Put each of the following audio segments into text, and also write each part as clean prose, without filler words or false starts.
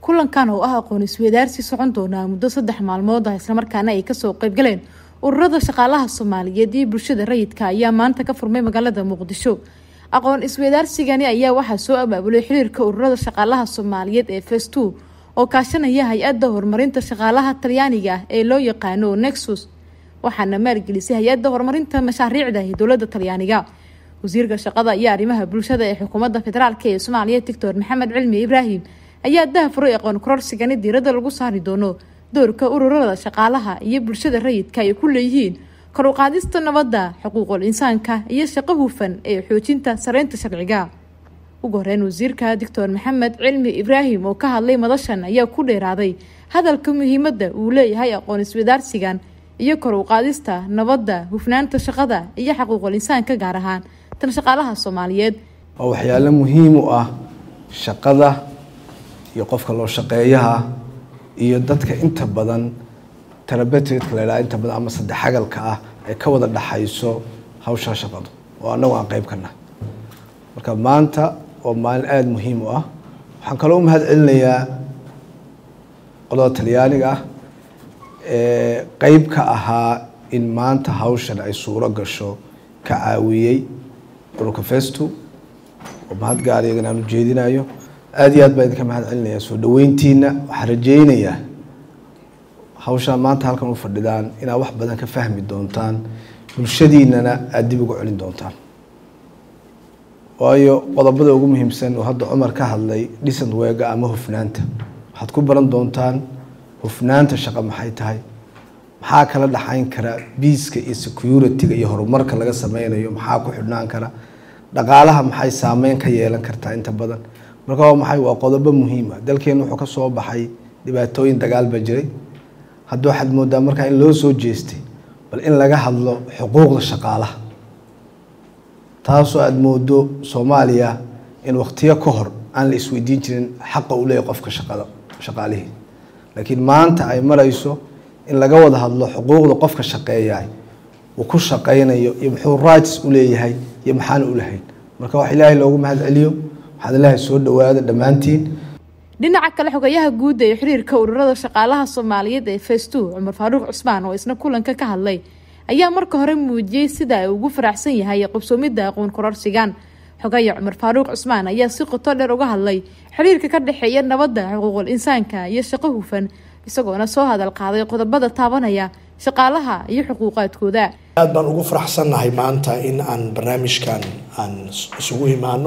kulankan oo ah aqoon isweydaarsi socon doona muddo 3 maalmood ah isla markaana ay ka soo qayb galeen ururada shaqaalaha Soomaaliyeed iyo bulshada rayidka ayaa maanta ka furmay magaalada Muqdisho. aqoon isweydaarsigani ayaa waxa soo abaabulay xiriirka ururada shaqaalaha Soomaaliyeed ee Phase 2 oo kaashanaya hay'adda horumarinta shaqaalaha Talyaaniga ee loo yaqaano Nexus, waxaana maalgelisay hay'adda horumarinta mashaariicda ee dowladda Talyaaniga. wasiirka shaqada iyo arrimaha bulshada ee xukuumadda federaalka ee Soomaaliya Dr. Maxamed Cilmi Ibraahim ayaa daahfuray aqoon kororsigani diiradda lagu saari doono doorka ururada shaqaalaha iyo bulshada rayidka ay ku leeyihiin kor u qaadista nabadda, xuquuqul insaanka iyo shaqo hufan ee xoojinta sareynta sharciga. ugu horeyn wasiirka Dr. Maxamed Cilmi Ibraahim oo ka hadlay madashan ayaa ku dheeraaday hadalka muhiimadda uu leeyahay aqoon isweydaarsigan iyo kor u qaadista nabadda, hufnaanta shaqada iyo xuquuqul insaanka gaar ahaan tan shaqaalaha Soomaaliyeed. waxyaalo muhiim u ah shaqada iyo qofka loo shaqeeyaha iyo dadka inta badan terabeetka la inta badan ama saddex xagalka ah ee ka wada dhaxayso hawsha shaqada oo anagu aan qayb ka nahay. marka maanta oo maalin aad muhiim u ah waxaan kaloo u mahad celinayaa qolada Talyaaniga ah ee qayb ka ahaa in maanta hawshan ay suuro gasho ka caawiyay ururka Phase 2 oo mahad gaar ah aan u jeedinayo. aad iyo aad baan idinka mahad celinayaa soo dhaweyntiina. waxaan rajaynayaa hawshan maanta halkan u fadhidaan inaad wax badan ka fahmi doontaan, bulshadiinana aad dib ugu celin doontaan. waayo qodobada ugu muhiimsan oo hadda Cumar ka hadlay decent weega ama hufnaanta, waxaad ku baran doontaan hufnaanta shaqo maxay tahay, maxaa kala dhaxayn kara peace-ka iyo security-ga iyo horumarka laga sameynayo, maxaa ku xidhnaan kara dhaqaalaha, maxay saameyn ka yeelan kartaa inta badan. marka waa qodobo muhiim ah. dalkeena wuxuu ka soo baxay dhibaatooyin dagaal ba jiray. hadda waxaad moodaa markaa in loo soo jeestay bal in laga hadlo xuquuqda shaqaalaha, taasoo aad moodo Soomaaliya in waqtiyo ka hor aan la isweydiin jirin xaqa u leeyahay qofka shaqaalihi, laakiin maanta ay marayso in laga wada hadlo xuquuqda qofka shaqeeyahay uu ku shaqeynayo iyo muxuu rights u leeyahay iyo maxaan u lahayn. marka wax Ilaahay loogu mahad celiyo. waxaad Ilaahay soo dhawaada dhamaantiin. dhinaca kale xogayaha guud ee xiriirka ururada shaqaalaha Soomaaliyeed ee Phase 2 Cumar Faaruq Cusmaan oo isna kulanka ka hadlay ayaa marka hore muujiyay sida ay ugu faraxsan yahay qabsoomidda aqoon kororsigan. xogaya Cumar Faaruq Cusmaan ayaa si qoto dheer uga hadlay xiriirka ka dhaxeeya nabadda, xuquuqul insaanka iyo shaqo hufan, isagoona soo hadal qaaday qodobada taabanaya shaqaalaha iyo xuquuqaadkooda. aad baan ugu faraxsanahay maanta in aan barnaamijkan aan isugu imaano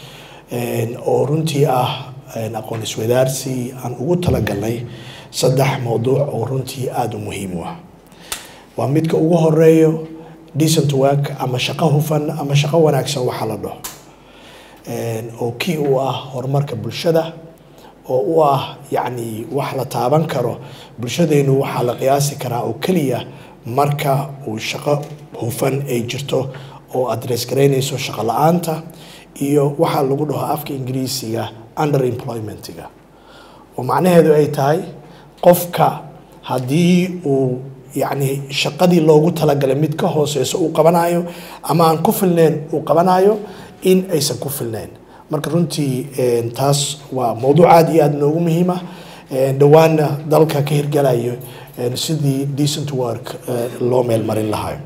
oo runtii ah aqoon isweydaarsi aan ugu talagalnay 3 mowduuc oo runtii aad u muhiim u ah. waa midka ugu horeeyo decent work ama shaqo hufan ama shaqo wanaagsan waxa la dhaho oo kii u ah horumarka bulshada oo u ah yacni wax la taaban karo. bulshadeenu waxaa la qiyaasi karaa oo keliya marka uu shaqo hufan ay jirto oo address garaynayso shaqo la-aanta iyo waxaa lagu dhaho afka Ingiriisiga underemployment-ga, oo macnaheedu ay tahay qofka haddii uu yacni shaqadii loogu talagalay mid ka hooseyso uu qabanayo ama aan ku filnayn uu qabanayo in aysan ku filnayn. marka runtii taas waa mowduuc aad iyo aad noogu muhiim ah. dhawaana dalka ka hirgalayo sidii decent work loo meel marin lahaa.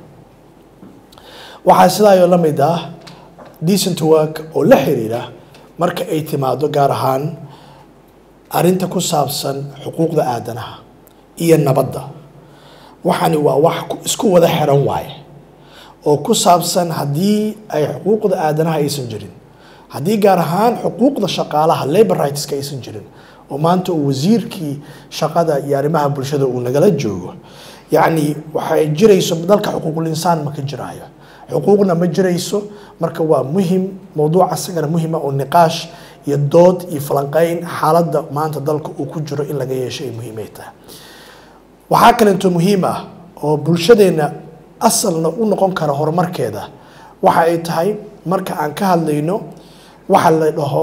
waxaa sidaa la mid ah decent work oo la xiriira marka ay timaado gaar ahaan arinta ku saabsan xuquuqda aadanaha iyo nabadda. waxani waa wax isku wada xiran waaye oo ku saabsan haddii ay xuquuqda aadanaha aysan jirin, haddii gaar ahaan xuquuqda shaqaalaha labor rights-ka aysan jirin, oo maanta uu wasiirkii shaqada iyo arrimaha bulshada uu nagala joogo, yacni waxay jirayso dalka xuquuqul insaan ma ka jiraayo, xuquuqna ma jirayso. marka waa muhiim mowduuca asagana muhiim ah oo niqaash iyo dood iyo falanqeyn xaaladda maanta dalka uu ku jiro in laga yeesho ay muhiim ay tahay. waxaa kalento muhiim ah oo bulshadeena asalna u noqon kara horumarkeeda waxa ay tahay marka aan ka hadlayno waxa la dhaho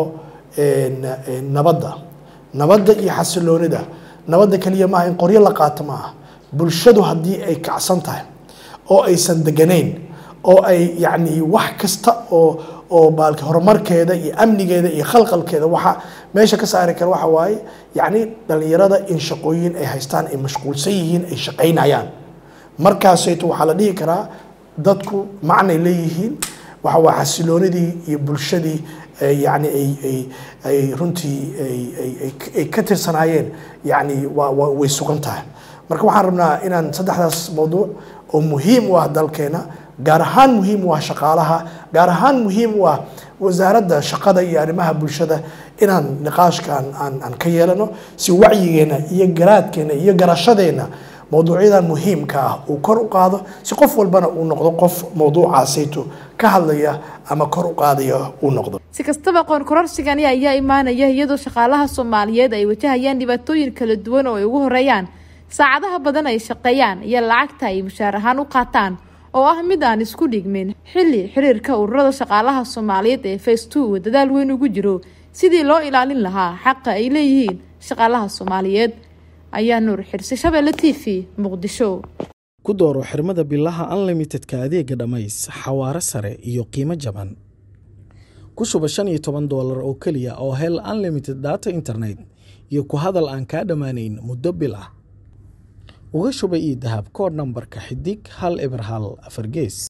nabadda iyo xasiloonida. nabadda kaliya maaha in qoryo la qaato maaha. bulshadu haddii ay kacsan tahay oo aysan deganayn oo ay yacni wax kasta oo baalka horumarkeeda iyo amnigeeda iyo khalqalkeeda waxa meesha ka saari kara waxa waaye yacni dhalinyarada in shaqooyin ay haystaan ay mashquulsan yihiin ay shaqaynayaan markaasayto waxaa la dhihi karaa dadku macnay leeyihiin waxa waa xasiloonidii iyo bulshadii yani ay runtii ay ka tirsanaayeen yani way sugan tahay marka waxaan rabnaa inaan saddexdaas mawduuc oo muhiim u ah dalkeena gaar ahaan muhiim u ah shaqaalaha gaar ahaan muhiim u ah wasaaradda shaqada iyo arrimaha bulshada inaan niqaashkan aan ka yeelano si wacyigeena iyo garaadkeena iyo garashadeena mawduucyadan muhiimka ah uu kor u qaado si qof walbana uu noqdo qof mawduucaasayto ka hadlaya ama kor u qaadaya uu noqdo si kastaba aqoon kororsigani ayaa imaanaya iyadoo shaqaalaha Soomaaliyeed ay wajahayaan dhibaatooyin kala duwan oo ay ugu horeeyaan saacadaha badan ay shaqeeyaan iyo lacagta ay mushaar ahaan u qaataan oo ah mid aan isku dhigmin xilli xiriirka ururada shaqaalaha Soomaaliyeed ee Phase 2 dadaal weyn ugu jiro sidii loo ilaalin lahaa xaqa ay leeyihiin shaqaalaha Soomaaliyeed ayaa Nuur Xirsi Shabeelle TV Muqdisho ku dooro xirmada billaha unlimited-ka adeega dhamays xawaare sare iyo qiimo jaban ku shuba $15 oo kaliya oo hel unlimited data internet iyo ku hadal aan ka dhamaanayn muddo bil ah uga shuba ii dahab kood nambarka xidig 1 eber 1 4 gees